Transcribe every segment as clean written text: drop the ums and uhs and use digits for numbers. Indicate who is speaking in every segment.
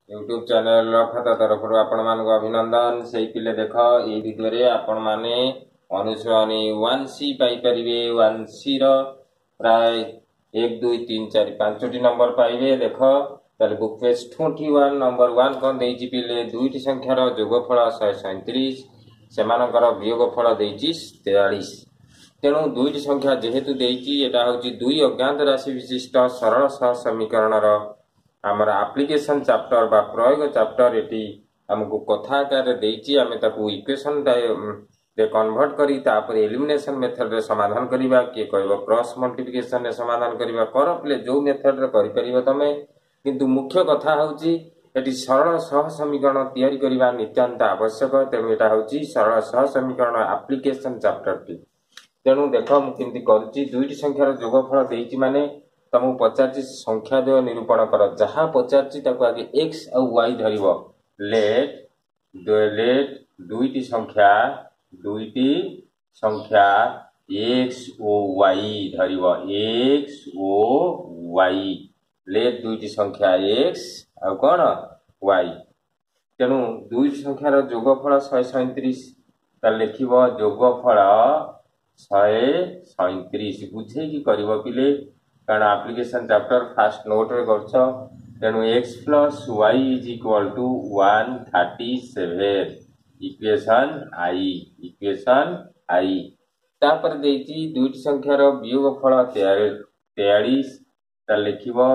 Speaker 1: YouTube channel खाता तरफ आपण मानक अभिनंदन। से पिले देख ये भिडियो आपण माने अनुसरणी 1C पाइपरिवे। 1C प्राय 1 2 3 4 5 नंबर पाइबे। देख ताले बुक पेज 21 नंबर 1 कौन देइछि पिले दुईटी संख्यार जोगफल 137 सेमानकर वियोगफल देइछि 43। तेणु दुईटी संख्या जेहेतु देइछि एटा होछि दुई अज्ञात राशि विशिष्ट सरल सह समीकरणर आमर एप्लिकेशन चैप्टर बा प्रयोग चैप्टर एटी हमको कथा आकार देइछि। आमे ताकू इक्वेशन रे कन्वर्ट करी तापर एलिमिनेशन मेथड रे समाधान करिबा के कहबो क्रॉस मल्टीप्लिकेशन रे समाधान करिबा कर प्ले जो मेथड रे करि परिबो तमे। किंतु मुख्य कथा होछि एटी सरल सह समीकरण तयारी करिबा नित्यांत आवश्यक। तेणु एटा होछि सरल सह समीकरण एप्लिकेशन चैप्टर टी। तेणु देख मु केमती करूछि दुईटी संख्यार जोगफल देइछि माने तुमको पचार संख्या देय निरूपण कर जहाँ पचार आगे एक्स और वाई धरिबो। लेट दुईटी संख्या एक्स ओ वाई धरिबो। एक्स ओ वाई लेट दुईटी संख्या एक्स और कौन वाई। तेणु दुईटी संख्यार जोगफल 137 लिखिबो जोगफल 137 बुझेकी करिबो पिले कारण एप्लिकेशन चैप्टर फास्ट नोट रे करछ। तेणु x plus y is equal to 137 equation आई तापर देइछि दुईटी संख्यार वियोगफल 43 ता लिखिबो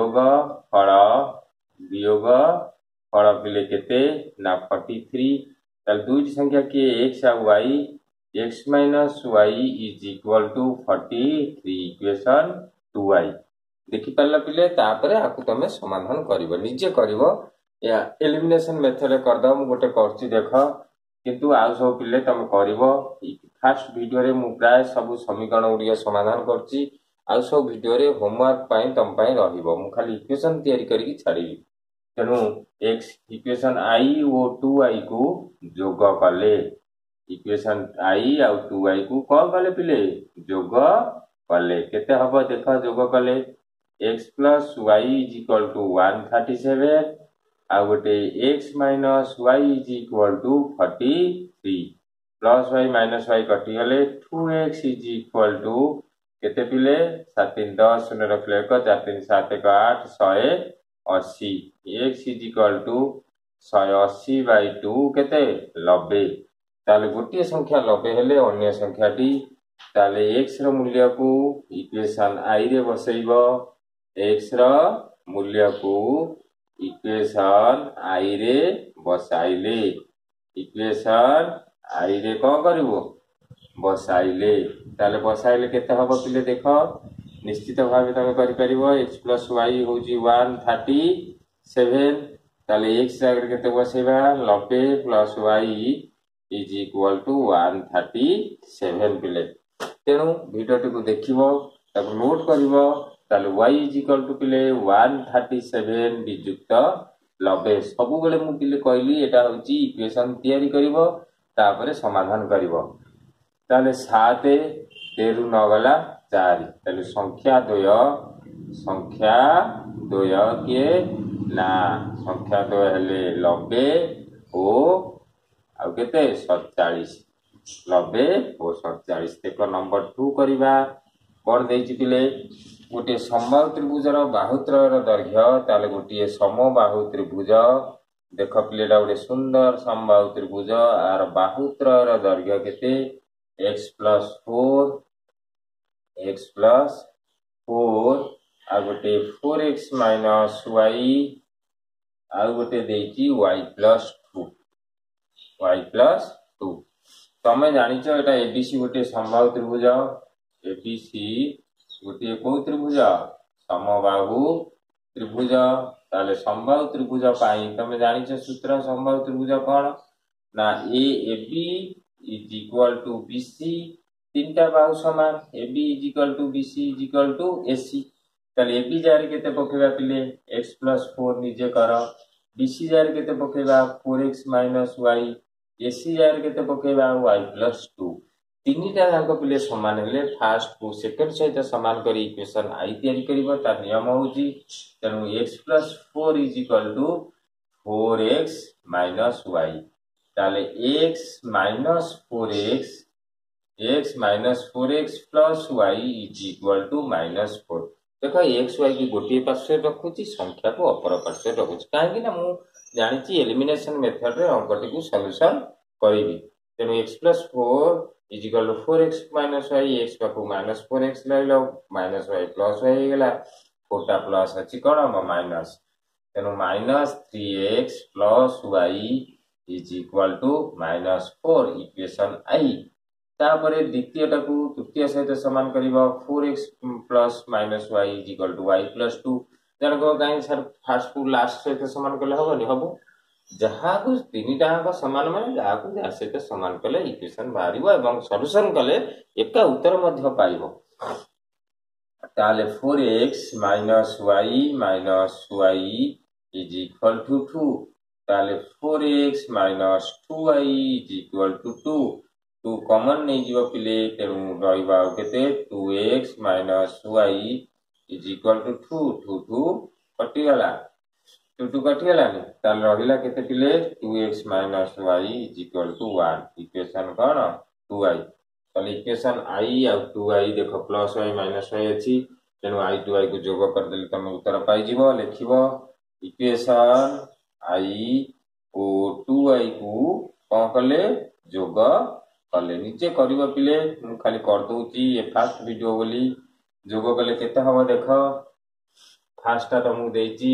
Speaker 1: वियोगफल पिले केते ना 43 ता दुईटी संख्या के x और y x minus y is equal to 43 equation 2y देखि पारला पिले तापरे आकु तमे समाधान करिवो निजे करिवो या एलिमिनेशन मेथड रे कर दम गोटे करछि देख। किंतु आ सब पिले तमे करिवो फर्स्ट वीडियो रे मु प्राय सब समीकरण उडिया समाधान करछि। आ सब वीडियो रे होमवर्क पई तम पई रहिबो मु खाली इक्वेशन तयारी करिकि छाडिबी। तेनु x equation i O 2i को जोग कले इक्वेशन i और 2i को कौन कले पिले जोग कले केते हबो देख जोग कले x plus y is equal to 137 आ गोटे x minus y is equal to 43 plus y minus y कटि गले 2x इज इक्वल टू केते पिले 7 3 10 शून्य रखले 1 4 3 7 1 8 180 x is equal to 180 by 2 केते 90। ताले गोटे संख्या 90 हेले अन्य संख्याटी ताले x रो मूल्य को इक्वेशन i रे बसैबो। x रो मूल्य को इक्वेशन i रे बसाइले इक्वेशन i रे कोन करबो बसाइले ताले बसाइले केते हबो पिले देखो निश्चित भाव तमे करि परिबो x प्लस y होची 137 ताले x आगे केते बसेबा 90 plus y is equal to 137 पिले। तेणु वीडियो टी को देखिबो ताको नोट करिवो ताले y इज इक्वल टू पिले 137 वियुक्त 90 सबु बेले मु पिले कहली एटा होची इक्वेशन तयारी करिवो तापरे समाधान करिवो। ताले 7 13 न गला 4 ताले संख्या द्वय के ना संख्या द्वय हेले 90 ओ आ केते 47 90 ओ 47 देखो नंबर 2 करिबा कोन देइछि पिले गोटे समबाहु त्रिभुजर बाहुत्रयर दैर्घ्य ताले गोटे समबाहु त्रिभुज देख पिलेटा गोटे सुंदर समबाहु त्रिभुज आर बाहुत्रयर दैर्घ्य केते x प्लस 4 आ गोटे 4x माइनस y आ गोटे देइछि y प्लस 2 तमे जानिଛ एटा एबीसी गोटे समबाहु त्रिभुज एबीसी गोटे को त्रिभुज समबाहु त्रिभुज ताले समबाहु त्रिभुज पाई तमे जानिଛ सूत्र समबाहु त्रिभुज कोन ना ए AB is equal to BC तीनटा बाहु समान AB is equal to BC is equal to AC ताले एबी जार केते पकेबा पिले x प्लस 4 निजे कर बीसी जार केते पकेबा 4x माइनस y एसी जार केते पकेबा y प्लस 2 तीनटा जाक पिले समान हेले फास्ट को सेकंड सहित समान करी इक्वेशन i तयारी करिवो तार नियम होची। तेनु x plus 4 is equal to 4x minus y ताले x minus 4x plus y is equal to -4 देख एक्स वाई की गोटे पार्श्व रखुची संख्या को अपर पार्श्व रखुची कहीं मु जानी एलिमिनेशन मेथड रे अंकटी को सॉल्यूशन करी तेणु x plus 4 is equal to 4x minus y x पाखु -4x लैल माइनस वाई प्लस वाई हो गला 4टा प्लस अच्छी कौन हम माइनस तेणु -3x plus y is equal to -4 equation आई तापर द्वितीय टाकू तृतीय सहित सामान करिबा 4x plus minus y is equal to y plus 2 जन को काई सर फर्स्ट टू लास्ट सहित सामान कले हबनी हबो जहा को तीनटा का समान माने जहा को जा सहित सामान कले इक्वेशन बाहरिबो एवं सॉल्यूशन कले एका उत्तर मध्य पाइबो ताले 4x minus y is equal to 2 ताले 4x minus 2y is equal to 2 2 common नहीं जीव पिले तेणु रहिबा केते 2x minus y is equal to 2 2 कटि गला 2 कटि गला नि ताल रहिला केते पिले 2x minus y is equal to 1 equation कोन 2y ताले इक्वेशन i आ 2y देखो प्लस y माइनस y अछि तेणु i 2y को जोग कर देले तमे उत्तर पाई जीवो लिखिबो इक्वेशन i ओ 2y को कोन कले जोग कले नीचे करिबो पिले मु खाली कर दोउची ये फर्स्ट वीडियो बोली जोग कले केते हबो देखो फर्स्ट टा मु देइची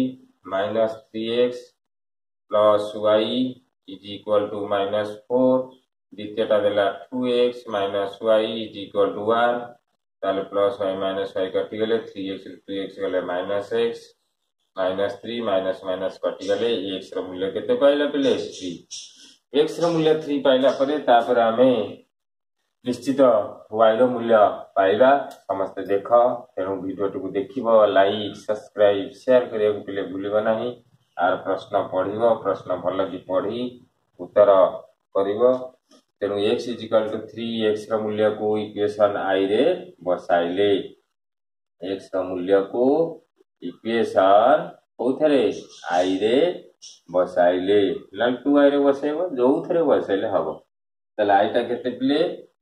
Speaker 1: -3x plus y is equal to -4 द्वितीय टा देला 2x minus y is equal to 1 ताले प्लस y माइनस y कटि गेले 3x 2x गेले -x -3 माइनस कटि गेले x रो मूल्य केते पाइला पिले 3 x रो मूल्य 3 पाइला परे तापर आमे निश्चित y रो मूल्य पाइबा समस्त देख तेणु वीडियो को देखिबो लाइक सब्सक्राइब शेयर करिया को पिले भूलिबो नाही आर प्रश्न पढिबो प्रश्न भल कि पढी उत्तर करिबो तेणु x is equal to 3 x रो मूल्य को इक्वेशन i रे बसाइले x रो मूल्य को इक्वेशन कोथरे i रे बसाइले लाल 2i रे बसाइबो जो थरे बसाइले हबो तले i टा केते पिले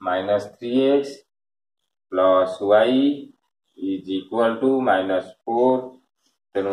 Speaker 1: -3x plus y is equal to -4 तेणु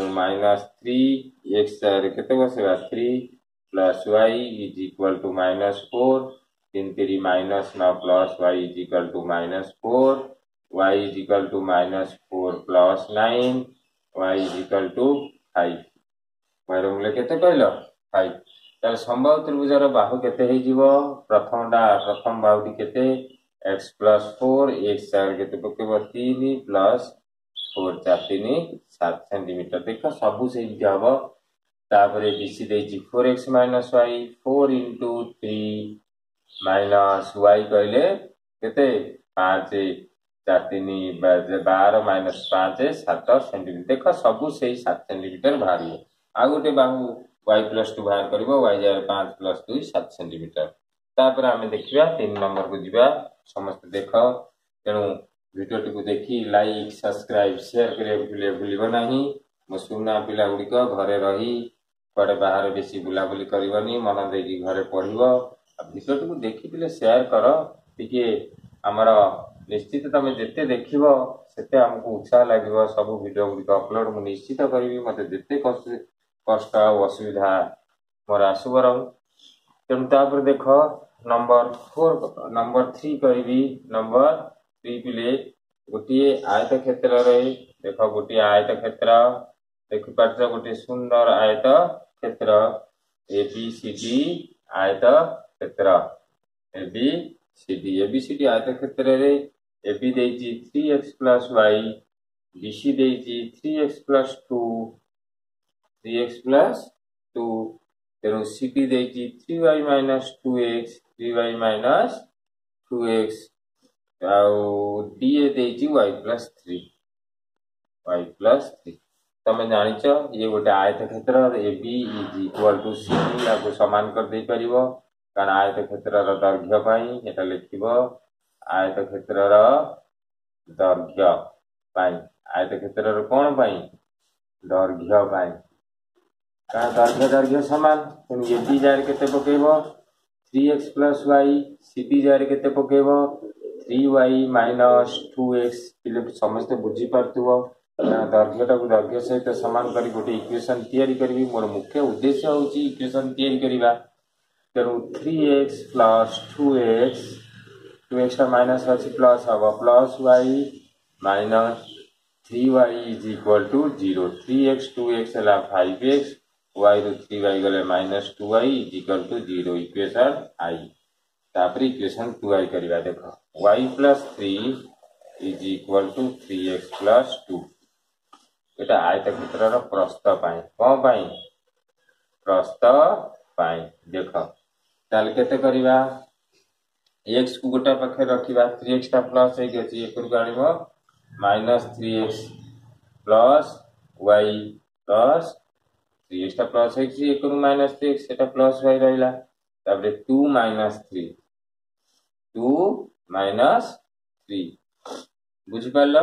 Speaker 1: -3x रे केते बसेबा 3 plus y is equal to -4 3 3 -9 plus y is equal to -4 y is equal to -4 plus 9 y is equal to 5 y रो मूल्य केते कहलो 5 तार संभव त्रिभुजर बाहु केते हे जीवो प्रथम बाहुटी केते x प्लस 4 x साइड केते पकेबो 3 प्लस 4 4 3 7 सेंटीमीटर देखो सब से हबो तापरे बीसी देची 4x minus y 4 into 3 minus y कहले केते 5 4 3 12 माइनस 5 7 सेंटीमीटर देखो सब से 7 सेंटीमीटर भारी आ गोटे बाहु y प्लस 2 बाहर करिवो y जाय 5 प्लस 2 7 सेंटीमीटर तापर आमे देखिबा 3 नंबर को जिबा समस्त देखो तेणु वीडियो को देखी लाइक सब्सक्राइब शेयर करे भूलिबो नाही मो सुना पिला गुडी को घरे रही पड़े बाहर बेसी बुलाबुली करबनी मन देकी घरे पढ़िबो वीडियो को देखि पिले शेयर करो टिके हमर निश्चित तमे जते देखिबो सेते हमको उत्साह लागिबो सब वीडियो गुडी को अपलोड मु निश्चित करबी मते जते कष्ट असुविधा मोर आसुबर तेणु तापर देख नंबर 3 कहबी नंबर 3 पिले गोटे आयत क्षेत्र रे देख गोटे आयत क्षेत्र देख पाछ गोटे सुंदर आयत क्षेत्र एबीसीडी आयत क्षेत्र एबीसीडी आयत क्षेत्र रे एबी देची 3x प्लस y बीसी देची 3x प्लस 2 3x प्लस 2 तेणु CD देची 3y minus 2x 3y minus 2x आउ डीए देची y प्लस 3 तमे जानिछ ये गोटे आयत क्षेत्र AB is equal to CD या को समान कर दे परिबो कारण आयत क्षेत्र र दैर्घ्य पई एटा लिखिबो आयत क्षेत्र र दैर्घ्य पई आयत क्षेत्र र कोन पई दैर्घ्य पई कारण दैर्घ्य दैर्घ्य सामान तेणु ए दी जाए के पकेब 3x प्लस वाई सी दी जाए के पकेब 3y माइनस 2x पिले समस्ते बुझी पार्थुव दैर्घ्यटा को दैर्घ्य सहित सामान कर गोटे इक्वेशन तैयारी करी मोर मुख्य उद्देश्य हूँ इक्वेशन तैयारी करवा तेणु 3x प्लस 2x माइनस अच्छी प्लस हम plus y minus 3y is equal to 0 3x 2x है 5x y रू 3y गले minus 2y is equal to 0 equation आई तापर इक्वेशन 2i करवा देख y plus 3 is equal to 3x plus 2 एटा आयतक्षेत्र प्रस्थ पाई कौन पाई प्रस्थ पाई देख ताल केते करवा x को गोटा पाखे रखिबा 3x टा प्लस हे गछि एकरु गाणिबो minus 3x plus y plus 3x टा प्लस हे गछि एकरु माइनस 3x सेटा प्लस y रहला तापर 2 माइनस 3 बुझी पारलो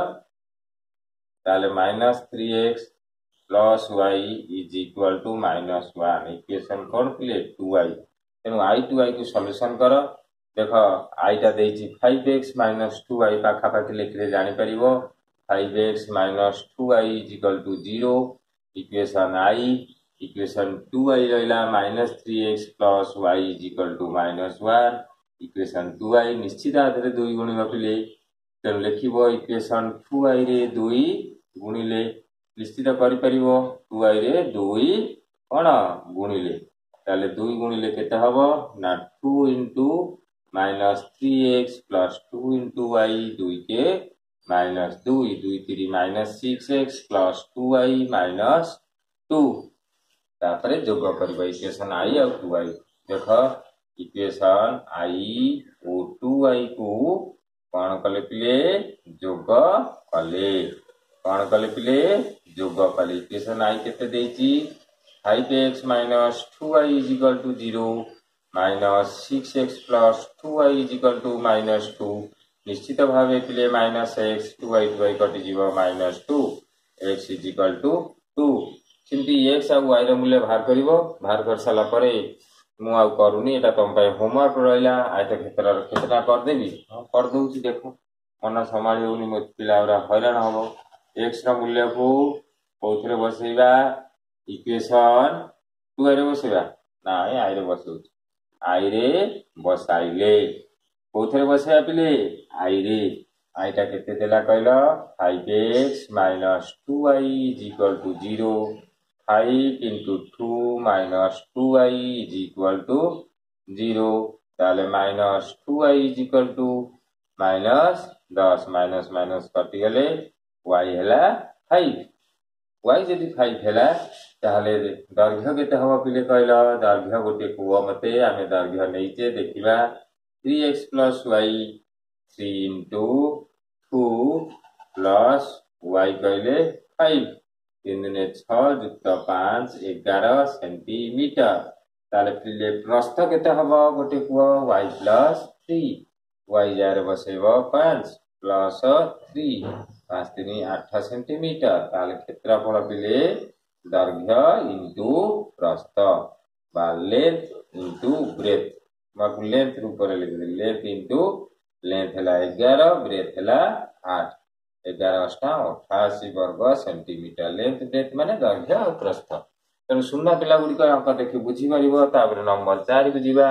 Speaker 1: ताले minus 3x plus y is equal to minus 1 equation कौन पिले 2y तेणु आई 2y को सॉल्यूशन कर देख आई टा देछि 5x माइनस 2y पाखापाखि लिखले जानि परिबो 5x minus 2y is equal to 0 equation I equation 2y रहला minus 3x plus y is equal to minus 1 equation 2y निश्चित आधार 2 गुणिबा पिले तेणु लिखिबो इक्वेशन 2y रे 2 गुणिले निश्चित करि परिबो 2y रे 2 कोन गुणिले ताले 2 गुणिले केते हबो ना 2 into minus 3x plus 2 into y 2 के minus 2 2 3 minus 6x plus 2y minus 2 तापरे जोग करबो इक्वेशन आई और 2y देख इक्वेशन आई और 2y को कौन कले पिले जोग कले कौन कले पिले जोग कले इक्वेशन आई केते देछि 5x minus 2y is equal to 0 minus 6x plus 2y is equal to minus 2 निश्चित भावे पिले माइनस x 2y कटि जीव minus 2 x is equal to 2 simply x और y रो मूल्य बाहर कर साला परे मु आ करूनी एटा तुम पाई होमवर्क रहला आयतक्षेत्र केतना कर देबी कर दउची देखो मन संभाली होनी मो पिलाउरा हैरान हबो x रो मूल्य को कोथरे बसैबा इक्वेशन 2 रे बसैबा नाइ आई रे बसौ आई रे बसाइले कोथरे बसैबा पिले आई रे आईटा केते देला कहलो 5x minus 2y is equal to 0 5 into 2 minus 2y is equal to 0 ताले minus 2y is equal to minus 10 minus minus कटि गले y हैला 5 y जदि 5 हैला ताले दैर्घ्य केते हबो पिले कहला दैर्घ्य गोटे को मते आमे दैर्घ्य नैचे देखिबा 3x plus y 3 into 2 plus y कहले 5 3 ने 6 युक्त 5 11 सेंटीमीटर ताले पिले प्रस्थ केते हबो गोटे को y plus 3 y जारे बसेबो 5 plus 3 5 3 8 सेंटीमीटर ताले क्षेत्रफल पिले दैर्घ्य इनटू प्रस्थ बा लेंथ इनटू ब्रेथ माकु लेंथ रूप रे लिख दे लेंथ इनटू लेंथ हला 11 ब्रेथ हला 8 11 अष्टा 88 वर्ग सेंटीमीटर लेंथ ब्रेथ माने दैर्घ्य और प्रस्थ तेणु सुन्ना पिला गुडी को अंक देखि बुझी परिबो तापर नंबर 4 को जीवा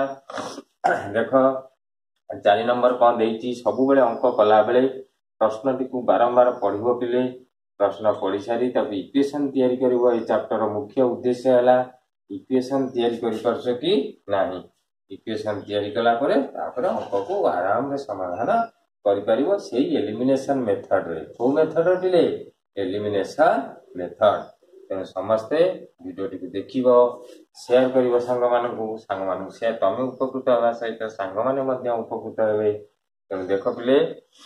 Speaker 1: देखो 4 नंबर कोन देइची सब बेले अंक कला बेले प्रश्नटी को बारंबार पढिबो पिले प्रश्न पढ़ी सारी तब इक्वेशन तैयारी करिवो ए चैप्टर मुख्य उद्देश्य हला इक्वेशन तैयारी करि परछ कि नाही इक्वेशन तैयारी कला परे तापर अंक को आराम रे समाधान करि परिवो सेही एलिमिनेशन मेथड रे को मेथड पिले एलिमिनेशन मेथड तेणु समस्ते वीडियो टी देखिबो शेयर करिवो संग मानकु शेयर तमे उपकृत हवा सहित संग माने मध्य उपकृत हेबे तेणु देखो पिले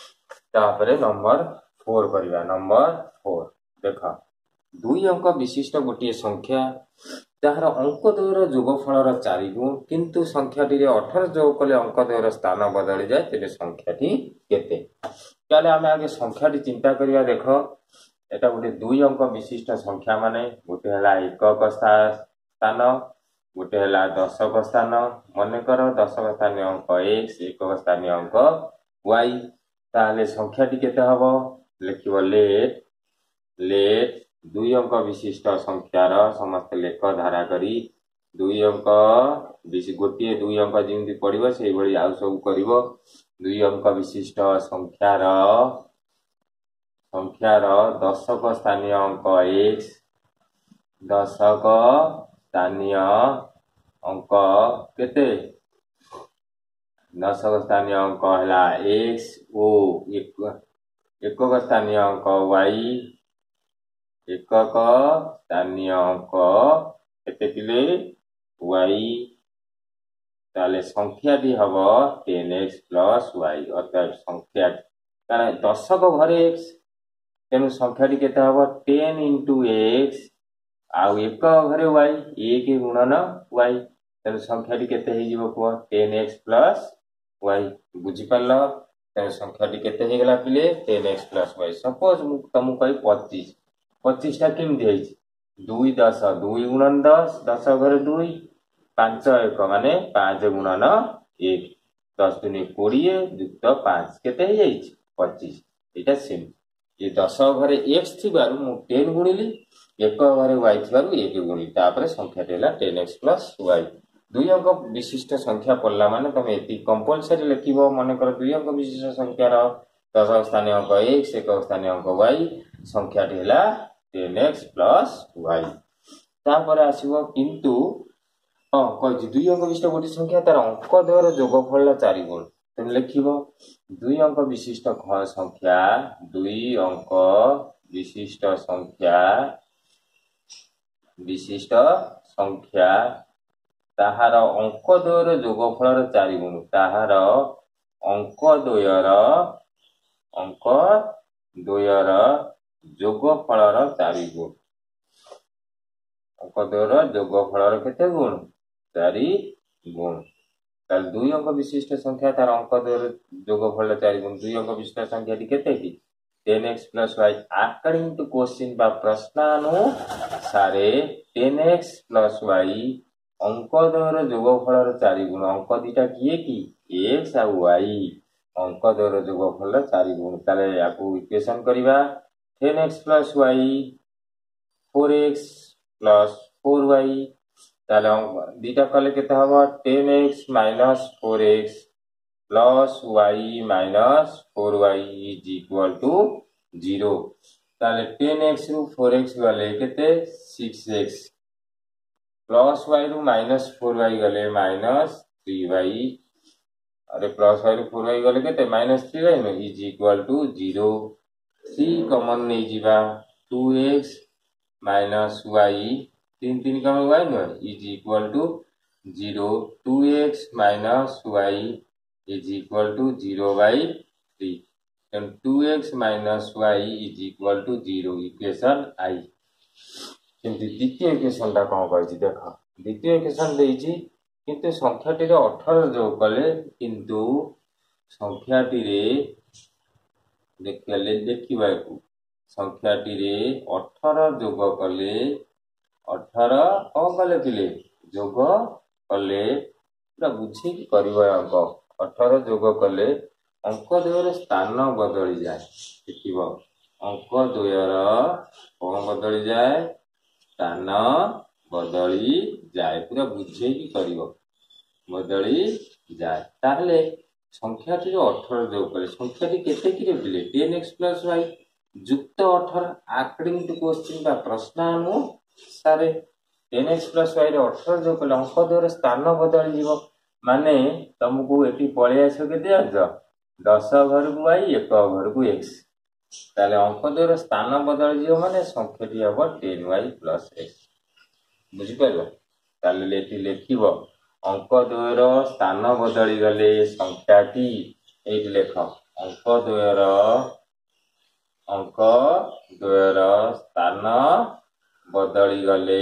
Speaker 1: तापर नंबर 4 करिवा नंबर 4 देखा 2 अंक विशिष्ट गोटे संख्या जहार अंक द्वयर जोगफल 4 गुण किंतु संख्याटी 18 जोग कले अंक द्वयर स्थान बदली जाए तेरे संख्याटी केते ताले आमे आगे संख्याटी चिंता करिवा देखो एटा गोटे 2 अंक विशिष्ट संख्या माने गोटे हला एकक स्थान स्थान गोटे है दशक स्थान मनकर दशक स्थानीय अंक x एकक स्थानीय अंक y ताहले संख्याटी केते हबो लिखिब लेट दुई अंक विशिष्ट संख्यार समस्त लेख धारा करी दुई अंक गोटे दुई अंक जमी पड़ो से भाई आउ सब कर दुई अंक विशिष्ट संख्यार दशक स्थानीय अंक x दशक स्थानीय अंक केते दशक स्थानीय अंक है x ओ एकक स्थानीय अंक y एकक स्थानीय अंक केते पिले y ताले संख्याटी हम 10x प्लस y अर्थात संख्या कारण दशक घरे x तेणु संख्याटी केते हम 10 into x आउ एक घरे y 1 गुणन y तेणु संख्याटी केते हे जीवो को 10x प्लस y बुझी पारल तेणु संख्याटी केते हे गला पिले 10x प्लस y सपोज तुमको कहि 25 टा केमि देइछि 2 10 2 गुणन 10 10 घरे 2 5 1 माने 5 गुणन 1 10 दुनी 20 युक्त 5 केते हे जाइछि 25 एटा सेम ये 10 घरे x थिबारु मु 10 गुणिली एक घरे y थिबारु 1 गुणिली तापर संख्याटी हला 10x प्लस y दुई अंक विशिष्ट संख्या पड़ला माने तुम एति कंपलसरी लिखिबो मन कर दुई अंक विशिष्ट संख्यार दशक स्थानीय अंक x एकक स्थानीय अंक y संख्याटी हला 10x प्लस y तापर आसीबो किंतु कहि दुई अंक विशिष्ट गोटी संख्या तार अंक द्वयर जोगफल 4 गुण तुम लिखिबो दुई अंक विशिष्ट संख्या दुई अंक विशिष्ट संख्या ताहार अंक द्वयर जोगफल 4 गुण ताहार अंक द्वयर जोगफल 4 गुण अंक द्वयर जोगफल केते गुण 4 गुण ताल दुई अंक विशिष्ट संख्या तार अंक द्वयर जोगफल 4 गुण दुई अंक विशिष्ट संख्या केते की 10x plus y according to question बा प्रश्नानुसारे 10x plus y अंक द्वयर जोगफल 4 गुण अंक दीटा किए की x और y अंक द्वयर जोगफल 4 गुण ताले याकू इक्वेशन करिबा 10x plus y 4x plus 4y ताले दीटा कले केते हबो 10x minus 4x plus y minus 4y is equal to 0 ताले 10x रु 4x गले केते 6x प्लस y रु माइनस 4y गले माइनस 3y अरे प्लस y रु 4y गले केते माइनस 3y नो इज इक्वल टू 0 3 कॉमन नै जीवा 2x माइनस y 3 3 कॉमन y नो is equal to 0 2x minus y is equal to 0 by 3 then 2x minus y is equal to 0 equation I किंतु द्वितीय इक्वेशन टा कोन कहछि देख द्वितीय इक्वेशन देइछि किंतु संख्याटी रे 18 जो कले किंतु संख्याटी रे देखिबा को संख्याटी रे 18 जोग कले 18 कोन कले पिले जोग कले पूरा बुझी करबा अंक 18 जोग कले अंक द्वयर स्थान बदली जाए देखिबो अंक द्वयर कोन बदली जाए स्थान बदली जाए पूरा बुझे की करिवो बदली जाए ताहले संख्याटी 18 जोग करे संख्याटी केते कि पिले 10x plus y युक्त 18 according to question बा प्रश्नानुसारे 10x plus y रे 18 जोग करे अंक द्वयर स्थान बदली जीवो माने तुमको एटी पळे आछो केते आजो 10 घर को y 1 घर को x ताले अंक द्वयर स्थान बदल जियो माने संख्याटी हबो 10y plus x बुझि परबो ताले लेखिबो अंक द्वयर स्थान बदली गले संख्याटी एट लेख अंक द्वयर स्थान बदली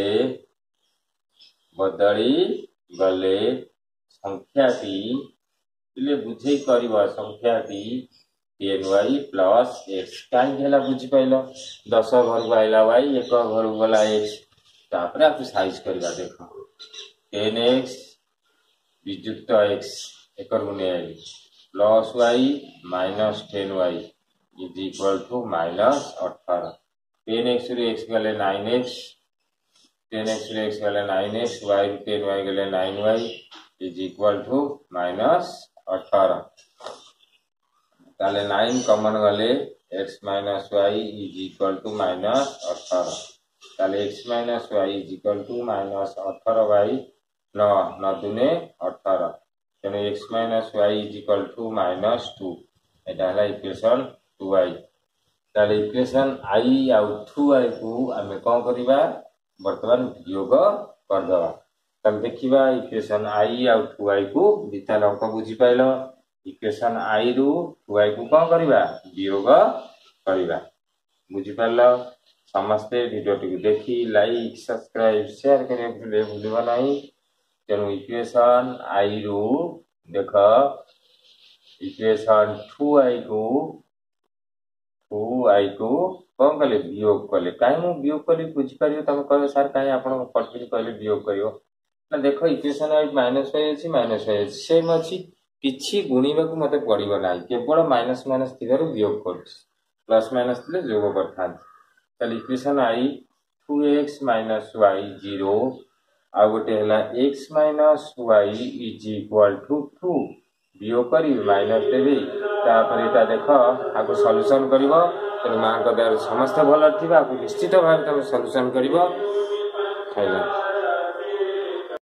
Speaker 1: गले संख्याटी इले बुझे करबा संख्याटी 10y plus x काई हेला बुझि पाइलो 10 घर को आइला y 1 घर को गला x तापर आप साइज करवा देख 10x विजुक्त x एक plus y minus 10y is equal to minus 18 10x रू x गले 9x 10x रू x गले 9x y रू 10y गले 9y is equal to minus 18 ताले 9 कॉमन गले x minus y is equal to minus 18 ताले x minus y is equal to minus 18 by 9 9 दुने 18 तेणु x minus y is equal to minus 2 एटा हला equation 2y ताले equation i आउ 2y को आमे कोन करिबा वर्तमान योग कर दवा तब देखिबा इक्वेशन i आउ 2y को विचार अंक बुझी पाइलो इक्वेशन i रु 2y को कोन करिबा योग करिबा बुझी पाइलो समस्ते वीडियो टी देखी लाइक सब्सक्राइब शेयर करे भूलबा नहीं तेणु इक्वेशन i रु देख इक्वेशन 2y को कौन कले वियोग कले कहीं मु वियोग कली बुझी पारियो तमे कहे सर कहीं आपण पटकिन कहले वियोग करियो ना देखो इक्वेशन आई माइनस y अछि माइनस y अछि सेम अछि किछि गुणीबा को मते पड़िबो नाही केवल माइनस माइनस थिबारु वियोग करछ प्लस माइनस थिले जोग करथान तले equation I 2x minus y 0 आ गोटे हला x minus y is equal to 2 वियोग करी माइनस देबी तापर एटा देखो आको सॉल्यूशन करिवो त मां को समस्त भल थिबा निश्चित भाव तमे सॉल्यूशन करिवो खाइला।